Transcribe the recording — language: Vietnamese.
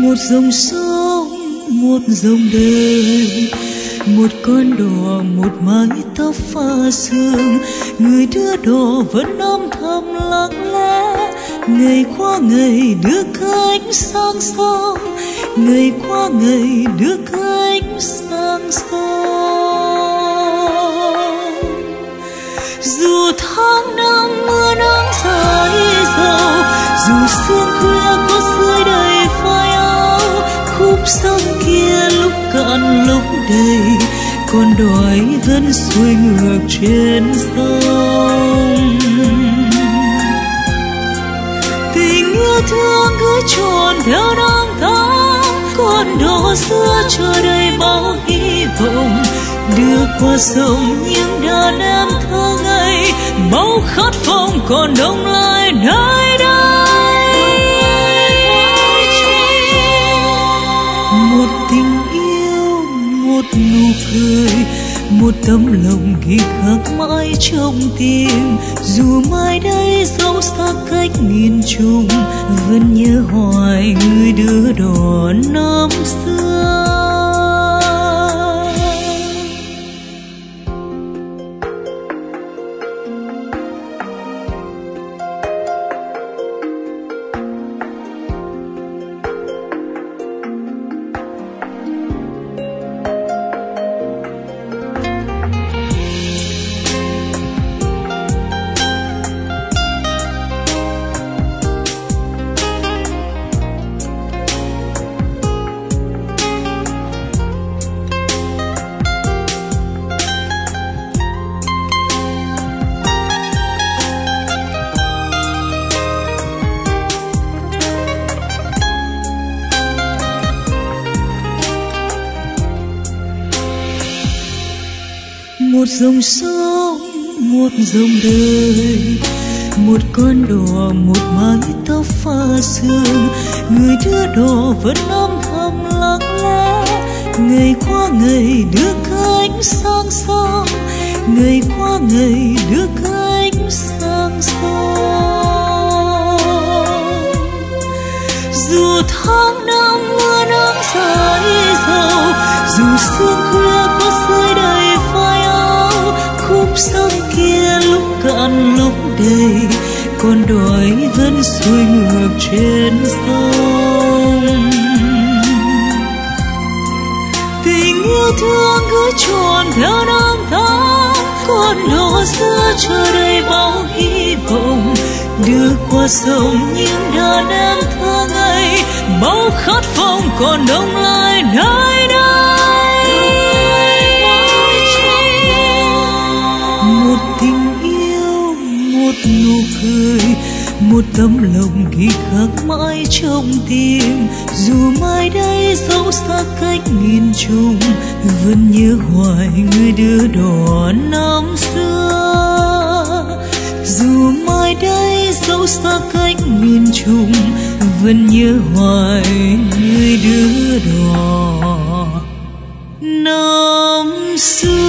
Một dòng sông, một dòng đời, một con đò, một mái tóc pha sương. Người đưa đò vẫn âm thầm lặng lẽ, ngày qua ngày đưa khách sang sông, ngày qua ngày đưa khách sang sông. Dù tháng năm mưa nắng dài dầu, dù sương khuya có rơi đầy vai áo, khúc sông kia lúc cạn lúc đầy, con đòi vẫn xuôi ngược trên sông. Tình yêu thương cứ tròn theo năm tháng, con đò xưa chờ đầy bao hy vọng, đưa qua sông những đàn em thơ ngây, máu khát vọng còn đông lại nơi đây. Một tình yêu, một nụ cười, một tấm lòng ghi khắc mãi trong tim. Dù mai đây dẫu xa cách nghìn trùng, vẫn nhớ hoài người đưa đò năm xưa. Một dòng sông, một dòng đời, một con đò, một mái tóc pha sương. Người đưa đò vẫn âm thầm lặng lẽ, ngày qua ngày đưa khách sang sông, ngày qua ngày đưa khách sang sông. Dù tháng năm mưa nắng dài dầu, dù sương khuya có rơi đầy vai áo, khúc sông kia lúc cạn lúc đầy, con đòi vẫn xuôi ngược trên sông. Tình yêu thương cứ tròn theo năm tháng, con đò xưa chờ đầy bao hy vọng, đưa qua sông những đàn em thơ ngây, máu khát vọng còn đông lại nơi đây. Một tình yêu, một nụ cười, một tấm lòng ghi khắc mãi trong tim. Dù mai đây dẫu xa cách nghìn trùng, vẫn nhớ hoài người đưa đò năm xưa. Dù mai đây dẫu xa cách nghìn trùng, vẫn nhớ hoài người đưa đò năm xưa.